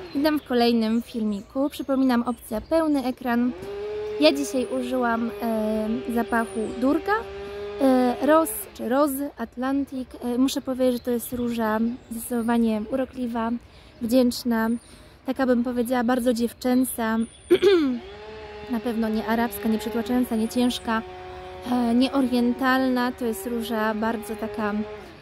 Witam w kolejnym filmiku. Przypominam, opcja pełny ekran. Ja dzisiaj użyłam zapachu Durga, Rose czy Rose Atlantic. Muszę powiedzieć, że to jest róża zdecydowanie urokliwa, wdzięczna, taka bym powiedziała bardzo dziewczęca, na pewno nie arabska, nie przytłaczająca, nie ciężka, nie orientalna. To jest róża bardzo taka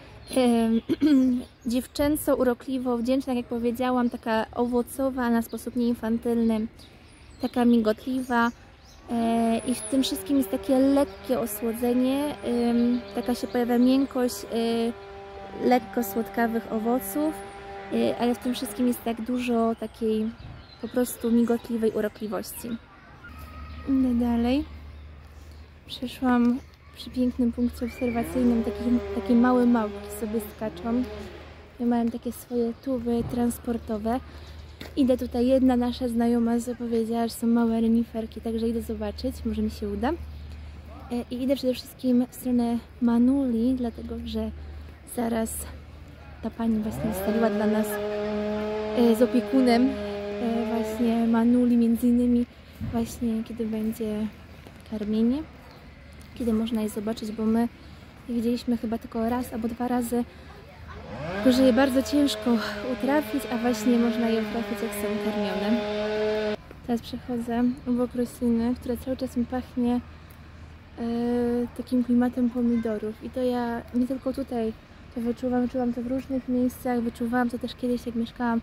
dziewczęco, urokliwo, wdzięczna, jak powiedziałam, taka owocowa na sposób nieinfantylny, taka migotliwa i w tym wszystkim jest takie lekkie osłodzenie, taka się pojawia miękkość lekko słodkawych owoców, ale w tym wszystkim jest tak dużo takiej po prostu migotliwej urokliwości. Idę dalej. Przeszłam przy pięknym punkcie obserwacyjnym, takie małe małpki sobie skaczą. Mają takie swoje tuby transportowe. Idę tutaj, jedna nasza znajoma powiedziała, że są małe reniferki, także idę zobaczyć, może mi się uda. I idę przede wszystkim w stronę Manuli, dlatego że zaraz ta pani właśnie ustaliła dla nas z opiekunem właśnie Manuli, między innymi właśnie kiedy będzie karmienie, kiedy można je zobaczyć, bo my je widzieliśmy chyba tylko raz albo dwa razy, tylko że je bardzo ciężko utrafić, a właśnie można je utrafić, jak są karmione. Teraz przechodzę obok rośliny, która cały czas mi pachnie takim klimatem pomidorów i to ja nie tylko tutaj to wyczuwam to w różnych miejscach, wyczuwałam to też kiedyś, jak mieszkałam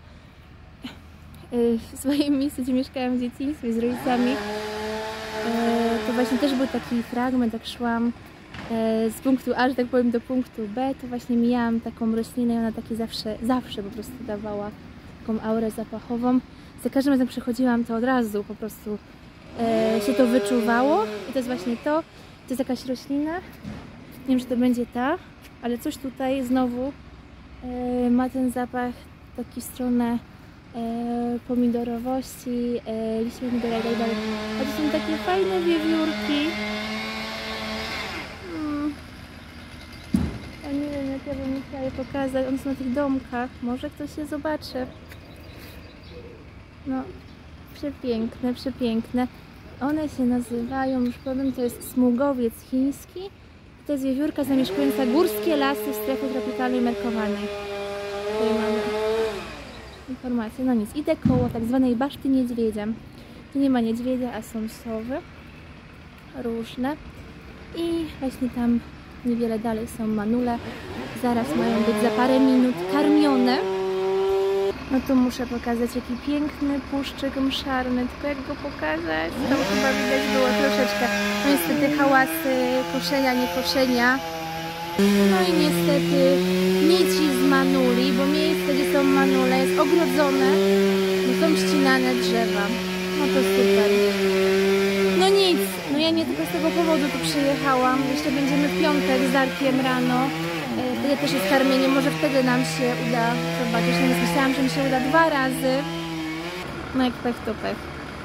w swoim miejscu, gdzie mieszkałam w dzieciństwie z rodzicami. To właśnie też był taki fragment, jak szłam z punktu A, że tak powiem, do punktu B, to właśnie mijałam taką roślinę i ona takie zawsze po prostu dawała taką aurę zapachową. Za każdym razem przechodziłam, to od razu po prostu się to wyczuwało i to jest właśnie to jest jakaś roślina, nie wiem, czy to będzie ta, ale coś tutaj znowu ma ten zapach taki w stronę pomidorowości, liści pomidora i tak dalej. A to są takie fajne wiewiórki. Ja nie wiem, jak ja bym chciała je pokazać. One są na tych domkach. Może ktoś je zobaczy. No, przepiękne, przepiękne. One się nazywają, już powiem, to jest smugowiec chiński. To jest wiewiórka zamieszkująca górskie lasy w strefie tropikalnej merkowanej. Tutaj mamy informacje. No nic, idę koło tak zwanej baszty niedźwiedzia. Tu nie ma niedźwiedzia, a są sowy różne. I właśnie tam niewiele dalej są manule. Zaraz mają być za parę minut karmione. No tu muszę pokazać, jaki piękny puszczyk mszarny. Tylko jak go pokazać? To chyba widać było troszeczkę. No niestety hałasy koszenia, nie koszenia. No i niestety nici z manuli, bo miejsce, gdzie są manule, jest ogrodzone, bo są ścinane drzewa. No to super. No nic, no ja nie tylko z tego powodu tu przyjechałam. Jeszcze będziemy w piątek z Darkiem rano. Wtedy też jest karmienie, może wtedy nam się uda zobaczyć. No więc myślałam, że mi się uda 2 razy. No jak pech to pech.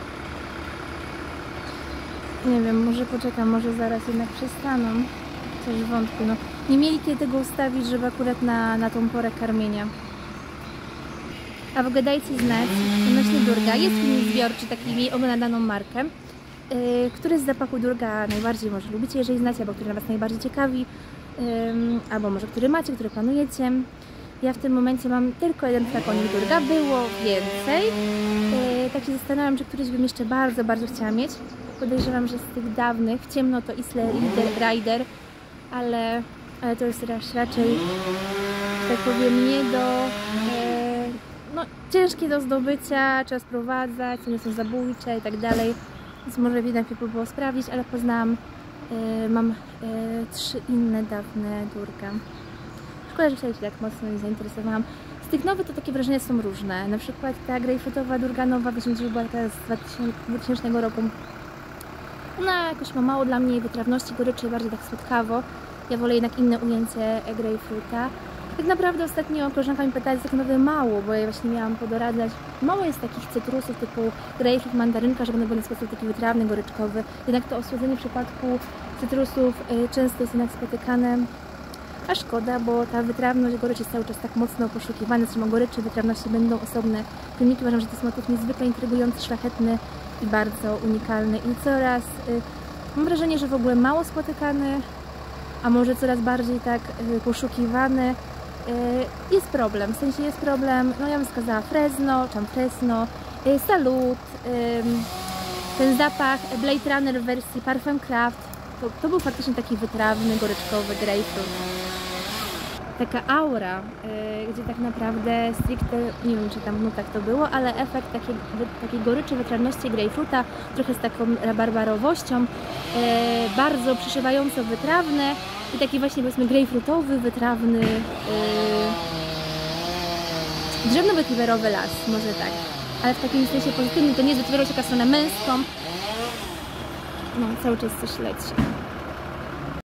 Nie wiem, może poczekam, może zaraz jednak przestaną. Coś wątpię, no. Nie mieli kiedy tego ustawić, żeby akurat na tą porę karmienia. A w ogóle dajcie znać odnośnie Durga. Jest film zbiorczy, taki jej oglądaną markę. Który z zapachu Durga najbardziej może lubicie, jeżeli znacie, albo który nas najbardziej ciekawi, albo może który macie, który planujecie. Ja w tym momencie mam tylko jeden flakonik Durga, było więcej. Tak się zastanawiam, czy któryś bym jeszcze bardzo, bardzo chciała mieć. Podejrzewam, że z tych dawnych, w ciemno to Isle Rider, ale to jest raczej, tak powiem, nie do, no, ciężkie do zdobycia, trzeba sprowadzać, one są zabójcze i tak dalej, więc może jednak by było sprawdzić, ale poznałam, mam 3 inne dawne Durga. Szkoda, że wcale się tak mocno nie zainteresowałam. Z tych nowych to takie wrażenia są różne, na przykład ta grejpfrutowa Durga nowa, że była taka z 2000 roku. Ona jakoś ma mało dla mnie wytrawności, goryczy, bardziej tak słodkawo. Ja wolę jednak inne ujęcie grejpfruta. Tak naprawdę ostatnio koleżanka mi pytała, jest tak nowe mało, bo ja właśnie miałam podoradzać. Mało jest takich cytrusów typu grejpfrut, mandarynka, żeby one były w sposób taki wytrawny, goryczkowy. Jednak to osłodzenie w przypadku cytrusów często jest jednak spotykane. A szkoda, bo ta wytrawność goryczy jest cały czas tak mocno poszukiwana, zresztą goryczy, wytrawności będą osobne filmiki. Uważam, że to jest motyw niezwykle intrygujący, szlachetny i bardzo unikalny i coraz, mam wrażenie, że w ogóle mało spotykany, a może coraz bardziej tak poszukiwany. Jest problem, w sensie jest problem, no ja bym wskazała Fresno, Fresno, Salut, ten zapach Blade Runner w wersji Parfum Craft, to był faktycznie taki wytrawny, goryczkowy grapefruit. Taka aura, gdzie tak naprawdę stricte, nie wiem czy tam w nutach to było, ale efekt takiej goryczy, wytrawności grapefruita, trochę z taką rabarbarowością, bardzo przyszywająco wytrawne i taki właśnie powiedzmy grapefruitowy, wytrawny, drzewno-wytwiwerowy las, może tak, ale w takim sensie pozytywnym, to nie jest wytwiwerowość taka stronę męską, no cały czas coś leci.